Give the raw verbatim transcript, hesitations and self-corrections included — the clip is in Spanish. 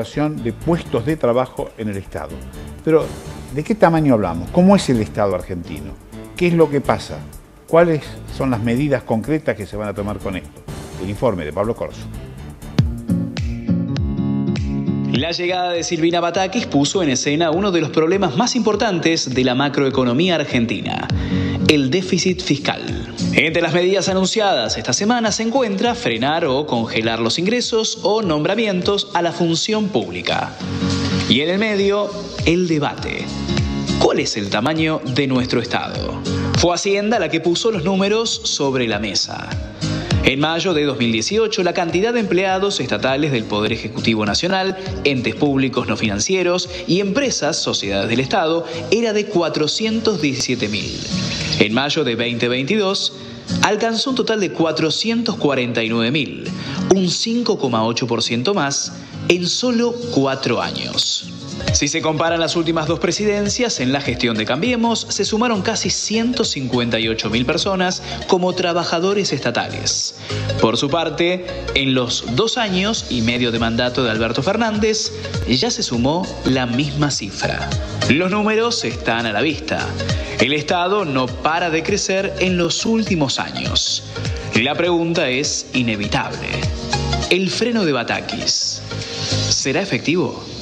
de puestos de trabajo en el Estado. Pero, ¿de qué tamaño hablamos? ¿Cómo es el Estado argentino? ¿Qué es lo que pasa? ¿Cuáles son las medidas concretas que se van a tomar con esto? El informe de Pablo Corso. La llegada de Silvina Batakis puso en escena uno de los problemas más importantes de la macroeconomía argentina: el déficit fiscal. Entre las medidas anunciadas esta semana se encuentra frenar o congelar los ingresos o nombramientos a la función pública. Y en el medio, el debate. ¿Cuál es el tamaño de nuestro Estado? Fue Hacienda la que puso los números sobre la mesa. En mayo de dos mil dieciocho, la cantidad de empleados estatales del Poder Ejecutivo Nacional, entes públicos no financieros y empresas, sociedades del Estado, era de cuatrocientos diecisiete mil. En mayo de veinte veintidós, alcanzó un total de cuatrocientos cuarenta y nueve mil, un cinco coma ocho por ciento más en solo cuatro años. Si se comparan las últimas dos presidencias, en la gestión de Cambiemos se sumaron casi ciento cincuenta y ocho mil personas como trabajadores estatales. Por su parte, en los dos años y medio de mandato de Alberto Fernández, ya se sumó la misma cifra. Los números están a la vista. El Estado no para de crecer en los últimos años. La pregunta es inevitable. ¿El freno de Batakis será efectivo?